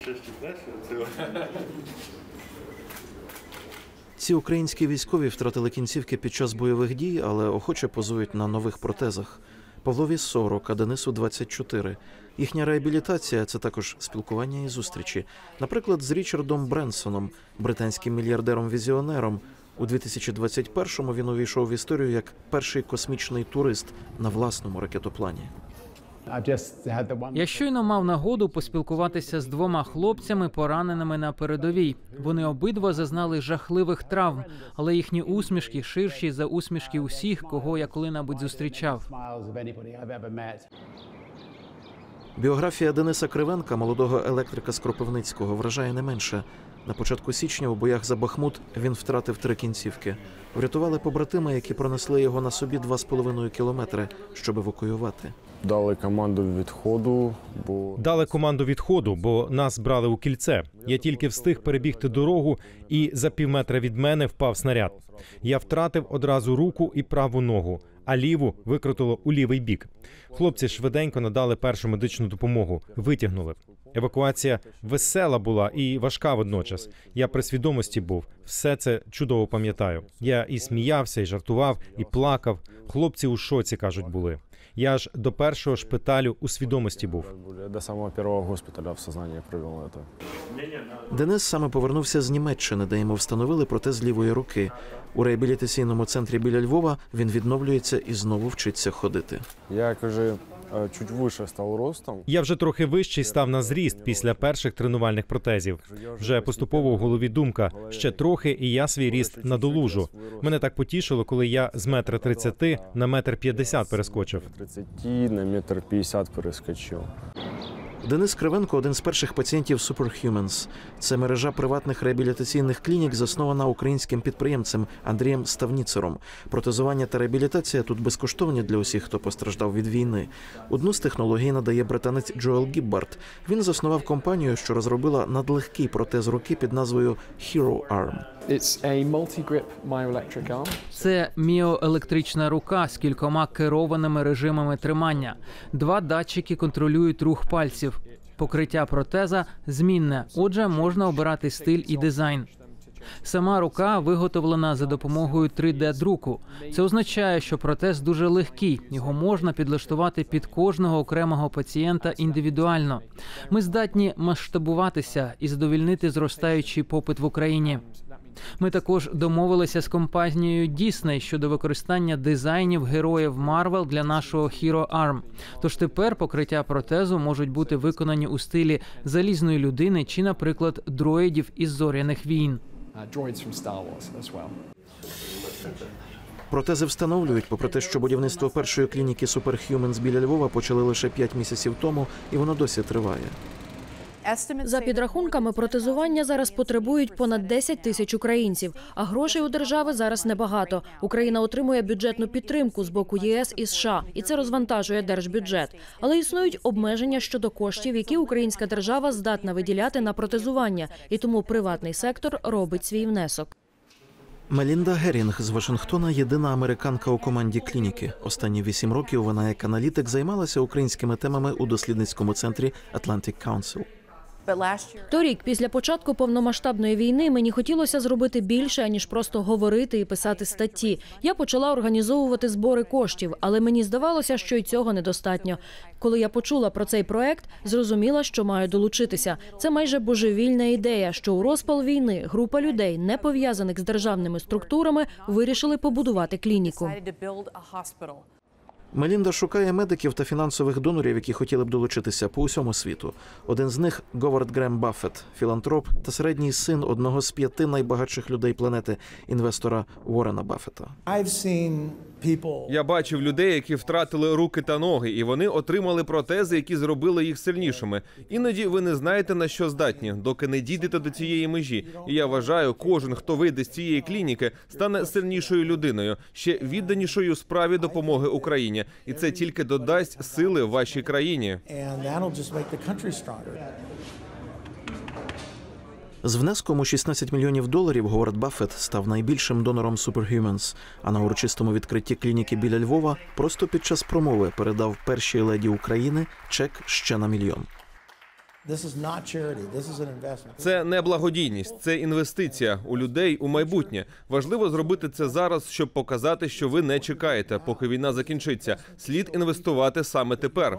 Ці українські військові втратили кінцівки під час бойових дій, але охоче позують на нових протезах. Павлові 40, а Денису 24. Їхня реабілітація – це також спілкування і зустрічі. Наприклад, з Річардом Бренсоном, британським мільярдером-візіонером. У 2021-му він увійшов в історію як перший космічний турист на власному ракетоплані. Я щойно мав нагоду поспілкуватися з двома хлопцями, пораненими на передовій. Вони обидва зазнали жахливих травм, але їхні усмішки ширші за усмішки усіх, кого я коли-небудь зустрічав. Біографія Дениса Кривенка, молодого електрика з Кропивницького, вражає не менше. На початку січня у боях за Бахмут він втратив 3 кінцівки. Врятували побратими, які пронесли його на собі 2,5 кілометри, щоб евакуювати. Дали команду відходу, бо нас брали у кільце. Я тільки встиг перебігти дорогу, і за півметра від мене впав снаряд. Я втратив одразу руку і праву ногу, а ліву викрутило у лівий бік. Хлопці швиденько надали першу медичну допомогу, витягнули. Евакуація весела була і важка водночас. Я при свідомості був. Все це чудово пам'ятаю. Я і сміявся, і жартував, і плакав. Хлопці у шоці, кажуть, були. Я аж до першого шпиталю у свідомості був. До самого першого госпіталя в сознанні провів це. Денис саме повернувся з Німеччини, де йому встановили протез лівої руки. У реабілітаційному центрі біля Львова він відновлюється і знову вчиться ходити. Я, чуть вище став ростом. Я вже трохи вищий став на зріст після перших тренувальних протезів. Вже поступово у голові думка: ще трохи, і я свій ріст надолужу. Мене так потішило, коли я з 1,30 м на 1,50 м перескочив. 30 на 1,50 м перескочив. Денис Кривенко – один з перших пацієнтів Superhumans. Це мережа приватних реабілітаційних клінік, заснована українським підприємцем Андрієм Ставніцером. Протезування та реабілітація тут безкоштовні для усіх, хто постраждав від війни. Одну з технологій надає британець Джоел Гіббард. Він заснував компанію, що розробила надлегкий протез руки під назвою Hero Arm. Це міоелектрична рука з кількома керованими режимами тримання. 2 датчики контролюють рух пальців. Покриття протеза змінне, отже, можна обирати стиль і дизайн. Сама рука виготовлена за допомогою 3D-друку. Це означає, що протез дуже легкий, його можна підлаштувати під кожного окремого пацієнта індивідуально. Ми здатні масштабуватися і задовольнити зростаючий попит в Україні. Ми також домовилися з компанією Disney щодо використання дизайнів героїв Marvel для нашого Hero Arm. Тож тепер покриття протезу можуть бути виконані у стилі залізної людини чи, наприклад, дроїдів із «Зоряних війн». Протези встановлюють, попри те, що будівництво першої клініки Superhumans біля Львова почали лише 5 місяців тому, і воно досі триває. За підрахунками, протезування зараз потребують понад 10 тисяч українців, а грошей у держави зараз небагато. Україна отримує бюджетну підтримку з боку ЄС і США, і це розвантажує держбюджет. Але існують обмеження щодо коштів, які українська держава здатна виділяти на протезування, і тому приватний сектор робить свій внесок. Мелінда Герінг з Вашингтона – єдина американка у команді клініки. Останні 8 років вона як аналітик займалася українськими темами у дослідницькому центрі Atlantic Council. Торік, після початку повномасштабної війни, мені хотілося зробити більше, аніж просто говорити і писати статті. Я почала організовувати збори коштів, але мені здавалося, що й цього недостатньо. Коли я почула про цей проект, зрозуміла, що маю долучитися. Це майже божевільна ідея, що у розпал війни група людей, не пов'язаних з державними структурами, вирішили побудувати клініку. Мелінда шукає медиків та фінансових донорів, які хотіли б долучитися по усьому світу. Один з них – Говард Грем Баффет, філантроп та середній син одного з 5 найбагатших людей планети – інвестора Уоррена Баффета. Я бачив людей, які втратили руки та ноги, і вони отримали протези, які зробили їх сильнішими. Іноді ви не знаєте, на що здатні, доки не дійдете до цієї межі. І я вважаю, кожен, хто вийде з цієї клініки, стане сильнішою людиною, ще відданішою справі допомоги Україні. І це тільки додасть сили вашій країні. З внеском у $16 мільйонів Говард Баффет став найбільшим донором Superhumans, а на урочистому відкритті клініки біля Львова просто під час промови передав першій леді України чек ще на $1 мільйон. Це не благодійність, це інвестиція у людей, у майбутнє. Важливо зробити це зараз, щоб показати, що ви не чекаєте, поки війна закінчиться. Слід інвестувати саме тепер.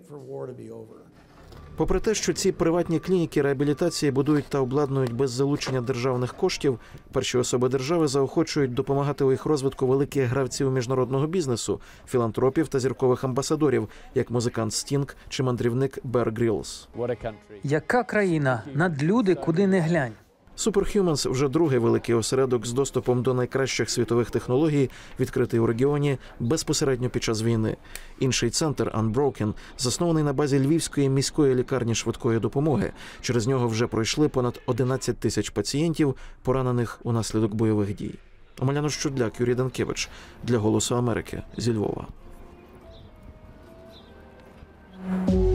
Попри те, що ці приватні клініки реабілітації будують та обладнують без залучення державних коштів, перші особи держави заохочують допомагати у їх розвитку великих гравців міжнародного бізнесу, філантропів та зіркових амбасадорів, як музикант Стінг чи мандрівник Бер Грілс. Яка країна? Надлюди, куди не глянь. Superhumans – вже другий великий осередок з доступом до найкращих світових технологій, відкритий у регіоні безпосередньо під час війни. Інший центр Unbroken заснований на базі Львівської міської лікарні швидкої допомоги. Через нього вже пройшли понад 11 тисяч пацієнтів, поранених унаслідок бойових дій. Омеляна Щудляк, Юрій Данкевич для «Голосу Америки» зі Львова.